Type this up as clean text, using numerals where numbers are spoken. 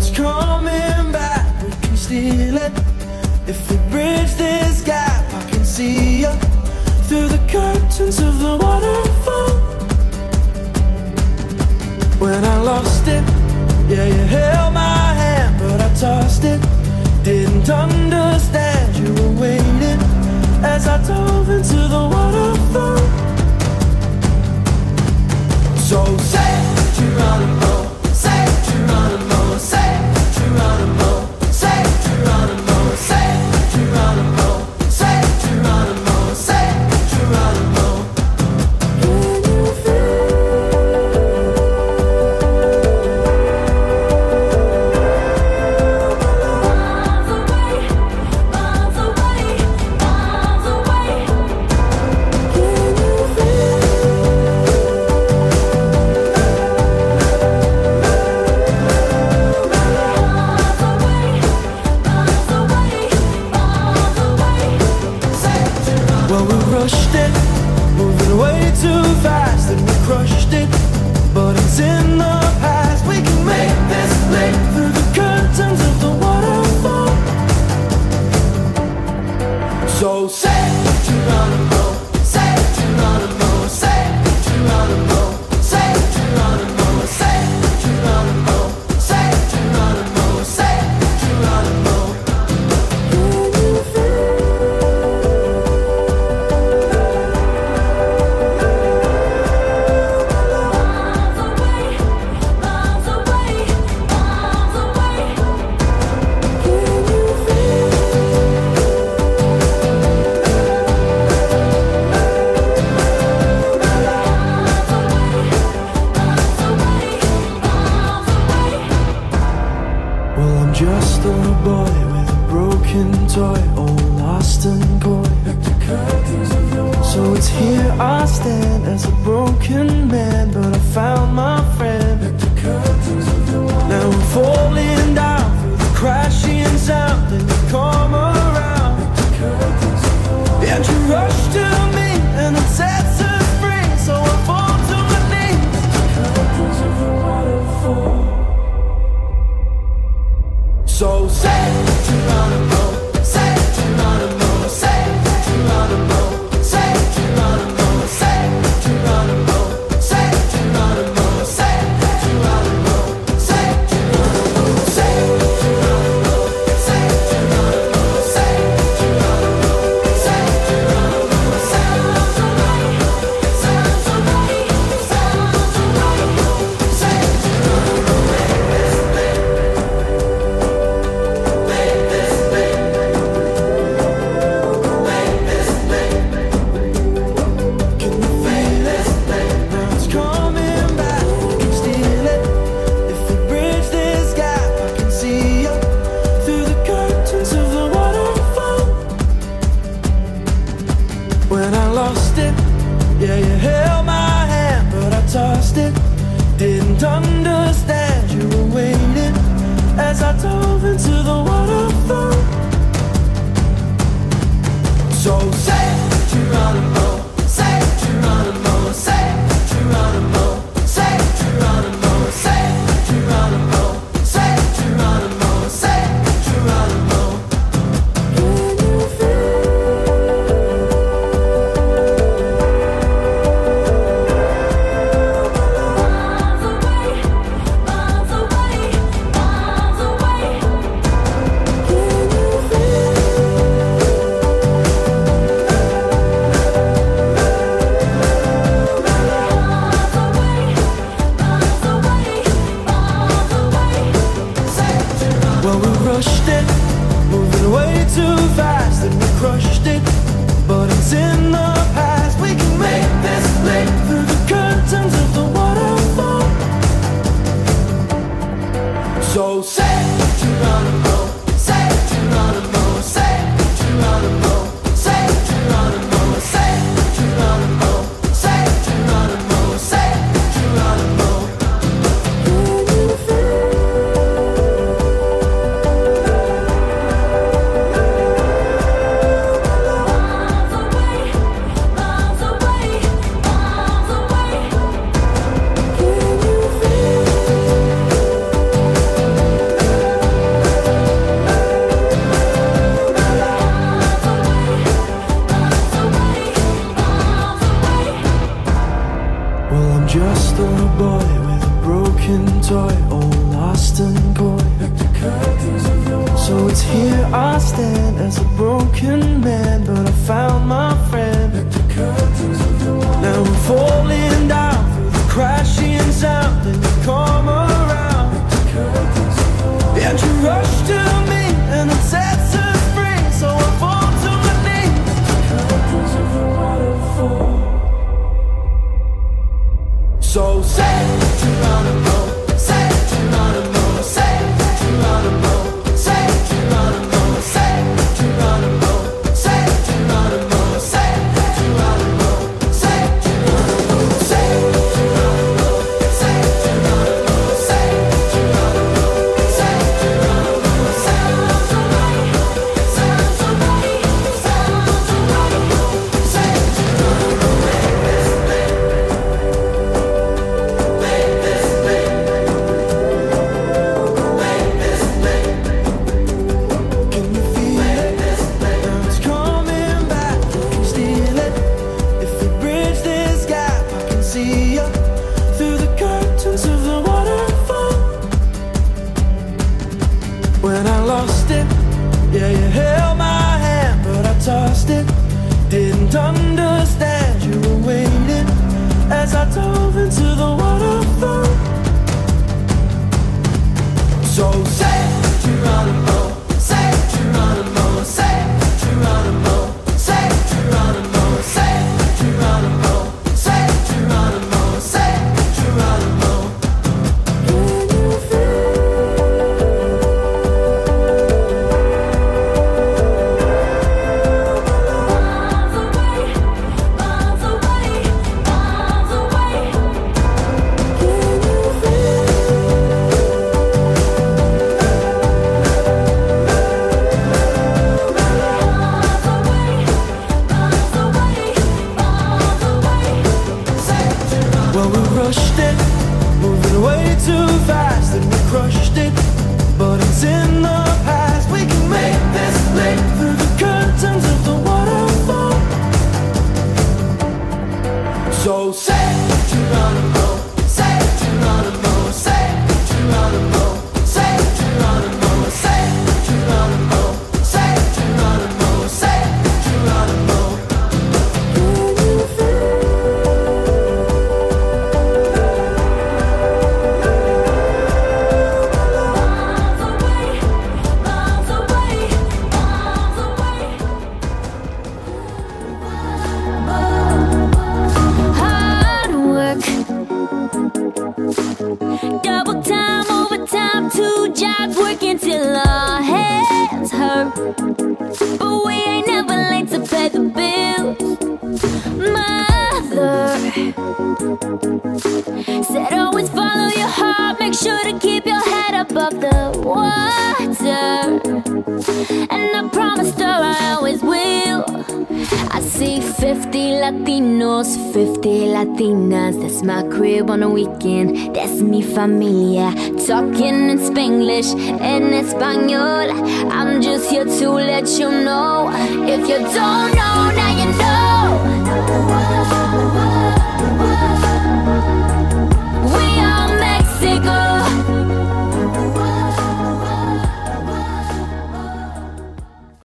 it's coming back. We can steal it. If we bridge this gap, I can see you through the curtains of the waterfall. When I lost it, yeah, you held my hand, but I tossed it. Didn't understand you were waiting as I dove into the waterfall. So say Geronimo, say Geronimo, say Geronimo, say Geronimo, say Geronimo, say Geronimo, say Geronimo. Can you feel? Miles away, miles away, miles away. Can you feel? Well, we rushed it, moving way too fast, and we crushed it, but it's in the past. We can make this leap through the curtains of the waterfall. So say Geronimo, say Geronimo, say Geronimo, say Geronimo, say Geronimo, say Geronimo, say Geronimo. Can you feel? Miles away, miles away, miles away. Can you feel? Well, I'm just a boy with a broken toy, all lost and coy. So it's here I stand as a broken man, but I found my friend. Now I'm falling down through the crashing sound, and you come around, and you rush to me, and it sets us free. So I fall to my knees. So say Geronimo, say Geronimo, say Geronimo, say Geronimo, say Geronimo, say Geronimo, say Geronimo, say Geronimo, say Geronimo, say Geronimo, say Geronimo, say Geronimo, sounds alright, sounds alright, sounds alright, say Geronimo, can you feel it? Now it's coming back. We can steal it. If we bridge this gap, I can see you through the curtains of the waterfall. When I lost it, yeah, you held my hand, but I tossed it. Didn't understand you were waiting as I dove into the waterfall. So say Geronimo, say Geronimo, say Geronimo, say Geronimo, say Geronimo, say Geronimo, say Geronimo. Can you feel? Miles away, miles away, miles away. Can you feel? just a boy with a broken toy, all lost and coy. So it's here I stand as a broken man, but I found my friend. Now I'm falling down through the crashing sound, and you come around, and you rush to me, and it sets us free. So I fall to my knees. So say Geronimo, say Geronimo, say Geronimo, say Geronimo, say Geronimo, say Geronimo, say Geronimo, say Geronimo, say Geronimo, say Geronimo, say Geronimo, say Geronimo. Sounds alright, sounds alright, sounds alright. Say Geronimo. When I lost it, yeah, you held my hand, but I tossed it. Didn't understand you were waiting as I dove into the waterfall. So say Geronimo, say Geronimo, say Geronimo, say Geronimo, say Geronimo, say Geronimo, say Geronimo. Can you feel? Well, we rushed it, moving way too fast, and we crushed it, but it's in the past. We can make this leap through the curtains of the waterfall. So say Geronimo, say Geronimo, say Geronimo, say Geronimo, say Geronimo, say Geronimo, say Geronimo. Can you feel? Hard work, double time, overtime, 2 jobs, working till our heads hurt. But we ain't never late to pay the bills. Mother said always follow your heart, make sure to keep your head above the water. And I promised her I always will. I see 50 Latinos, 50 Latinas. That's my crib on a weekend. That's mi familia. Talking in Spanglish and Espanol. I'm just here to let you know. If you don't know, now you know.